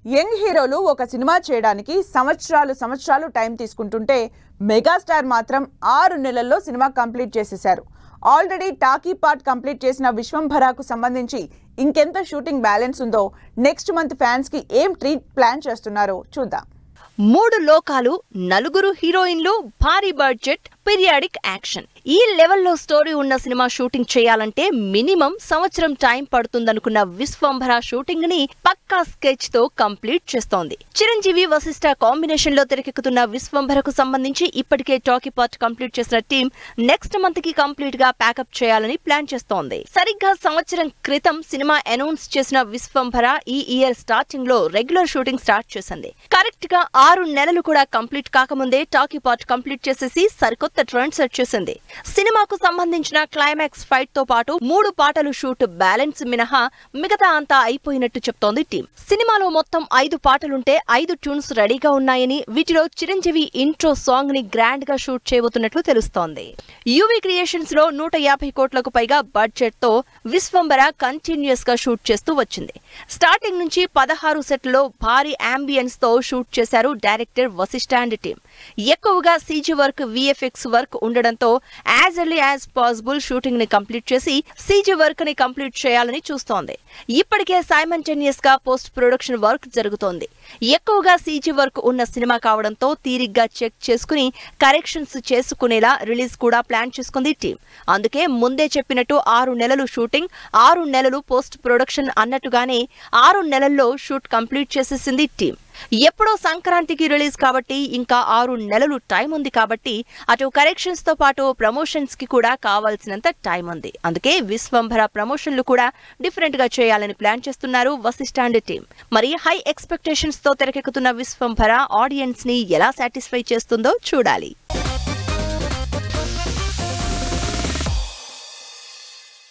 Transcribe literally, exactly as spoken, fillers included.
Young హీరోలు ఒక cinema చేయడానికి సంవత్సరాలు సంవత్సరాలు టైం తీసుకుంటుంటే మెగాస్టార్ మాత్రం ఆరు నెలల్లో సినిమా కంప్లీట్ చేసేశారు. ఆల్రెడీ టాకీ పార్ట్ కంప్లీట్ చేసిన విశ్వంభరాకు సంబంధించి ఇంకెంత షూటింగ్ బ్యాలెన్స్ ఉందో నెక్స్ట్ మంత్ ఫ్యాన్స్ కి ఏం ట్రీట్ ప్లాన్ చేస్తున్నారో చూద్దాం. మూడు లోకాలు, నలుగురు హీరోయిన్లు, భారీ బడ్జెట్, పీరియాడిక్ యాక్షన్. ఈ లెవెల్లో స్టోరీ ఉన్న సినిమా షూటింగ్ చేయాలంటే మినిమం సంవత్సరం టైం పడుతుందనుకున్న విశ్వంభర షూటింగ్ ని పక్కా స్కెచ్ తో కంప్లీట్ చేస్తోంది. చిరంజీవి వశిష్ఠ కాంబినేషన్ లో తెరకెక్కుతున్న విశ్వంభరకు సంబంధించి ఇప్పటికే టాకీ పార్ట్ కంప్లీట్ చేసిన టీం నెక్స్ట్ మంత్ కి కంప్లీట్ గా ప్యాకప్ చేయాలని ప్లాన్ చేస్తోంది. సరిగ్గా సంవత్సరం క్రితం సినిమా అనౌన్స్ చేసిన విశ్వంభర ఈ ఇయర్ స్టార్టింగ్ లో రెగ్యులర్ షూటింగ్ స్టార్ట్ చేసింది. కరెక్ట్ గా ఆరు నెలలు కూడా కంప్లీట్ కాకముందే టాకీ పార్ట్ కంప్లీట్ చేసేసి సరికొత్త ట్రెండ్ సెట్ చేసింది. సినిమాకు సంబంధించిన క్లైమాక్స్ ఫైట్ తో పాటు మూడు పాటలు షూట్ బ్యాలెన్స్ మినహా మిగతా అంతా అయిపోయినట్టు చెప్తోంది టీం. సినిమాలో మొత్తం ఐదు పాటలుంటే ఐదు ట్యూన్స్ రెడీగా ఉన్నాయని, వీటిలో చిరంజీవి ఇంట్రో సాంగ్ ని గ్రాండ్ గా షూట్ చేయబోతున్నట్లు తెలుస్తోంది. యూవీ క్రియేషన్స్ లో నూట యాభై కోట్లకు పైగా బడ్జెట్ తో విశ్వంభర కంటిన్యూస్ గా షూట్ చేస్తూ వచ్చింది. స్టార్టింగ్ నుంచి పదహారు సెట్లలో భారీ అంబియన్స్ తో షూట్ చేశారు డైరెక్టర్ వశిష్ఠ అండ్ టీం. ఎక్కువగా సీజీ వర్క్, విఎఫ్ఎక్స్ వర్క్ ఉండడంతో as early as possible shooting ని కంప్లీట్ చేసి సీజీ వర్క్ ని కంప్లీట్ చేయాలని చూస్తోంది. ఇప్పటికే సైమల్టేనియస్ గా పోస్ట్ ప్రొడక్షన్ వర్క్ జరుగుతోంది. ఎక్కువగా సీజీ వర్క్ ఉన్న సినిమా కావడంతో తీరిగ్గా చెక్ చేసుకుని కరెక్షన్స్ చేసుకునేలా రిలీజ్ కూడా ప్లాన్ చేసుకుంది టీం. అందుకే ముందే చెప్పినట్టు ఆరు నెలలు షూటింగ్, ఆరు నెలలు పోస్ట్ ప్రొడక్షన్ అన్నట్టుగానే ఆరు నెలల్లో షూట్ కంప్లీట్ చేసేసింది టీం. ఎప్పుడో సంక్రాంతికి రిలీజ్ కాబట్టి ఇంకా ఆరు నెలలు టైం ఉంది కాబట్టి అటు కరెక్షన్స్ తో పాటు ప్రమోషన్స్ కి కూడా కావాల్సినంత టైం ఉంది. అందుకే విశ్వంభర ప్రమోషన్లు కూడా డిఫరెంట్ గా చేయాలని ప్లాన్ చేస్తున్నారు వశిష్ఠ అండ్ టీం. మరి హై ఎక్స్పెక్టేషన్స్ తో తెరకెక్కుతున్న విశ్వంభర ఆడియన్స్ ని ఎలా సాటిస్ఫై చేస్తుందో చూడాలి.